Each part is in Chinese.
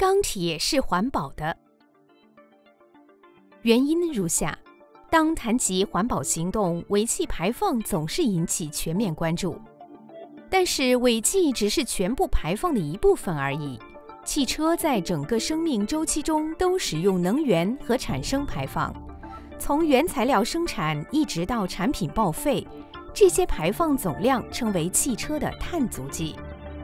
钢铁是环保的。原因如下：当谈及环保行动，尾气排放总是引起全面关注。但是尾气只是全部排放的一部分而已。汽车在整个生命周期中都使用能源和产生排放，从原材料生产一直到产品报废，这些排放总量称为汽车的碳足迹。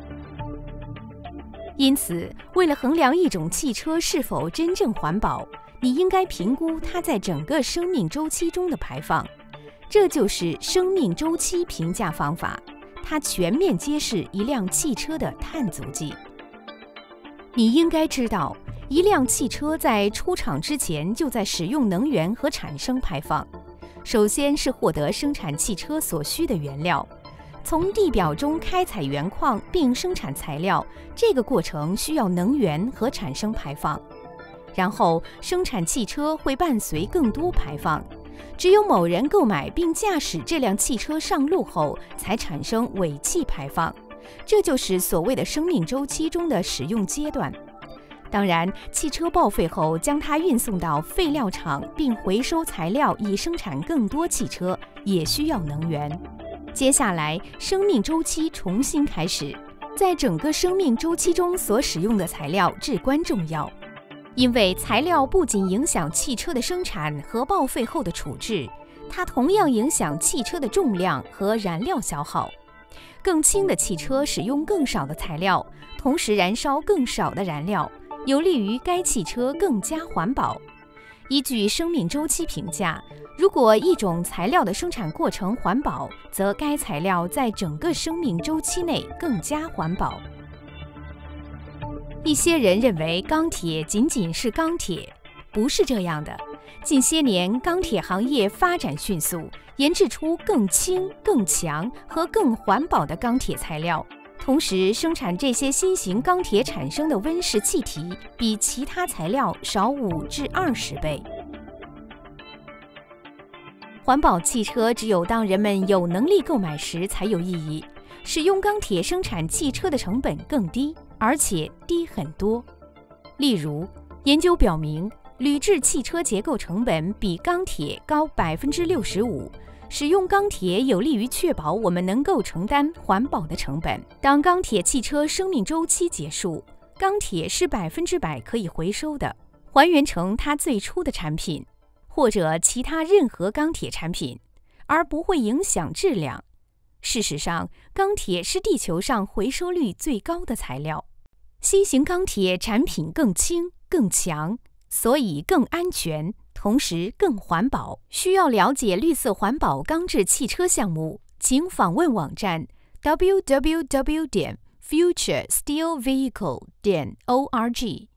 因此，为了衡量一种汽车是否真正环保，你应该评估它在整个生命周期中的排放，这就是生命周期评价方法，它全面揭示一辆汽车的碳足迹。你应该知道，一辆汽车在出厂之前就在使用能源和产生排放。首先是获得生产汽车所需的原料，从地表中开采原矿并生产材料，这个过程需要能源和产生排放。然后生产汽车会伴随更多排放，只有某人购买并驾驶这辆汽车上路后，才产生尾气排放。这就是所谓的生命周期中的使用阶段。当然，汽车报废后将它运送到废料厂并回收材料以生产更多汽车，也需要能源。接下来，生命周期重新开始。在整个生命周期中所使用的材料至关重要，因为材料不仅影响汽车的生产和报废后的处置，它同样影响汽车的重量和燃料消耗。更轻的汽车使用更少的材料，同时燃烧更少的燃料，有利于该汽车更加环保。依据生命周期评价，如果一种材料的生产过程环保，则该材料在整个生命周期内更加环保。一些人认为钢铁仅仅是钢铁，不是这样的。近些年，钢铁行业发展迅速，研制出更轻、更强和更环保的钢铁材料。同时，生产这些新型钢铁产生的温室气体比其他材料少5至20倍。环保汽车只有当人们有能力购买时才有意义。使用钢铁生产汽车的成本更低，而且低很多。例如，研究表明，铝制汽车结构成本比钢铁高65%。使用钢铁有利于确保我们能够承担环保的成本。当钢铁汽车生命周期结束，钢铁是100%可以回收的，还原成它最初的产品，或者其他任何钢铁产品，而不会影响质量。事实上，钢铁是地球上回收率最高的材料。新型钢铁产品更轻、更强，所以更安全，同时更环保。需要了解绿色环保钢制汽车项目，请访问网站 www.futuresteelvehicle.org。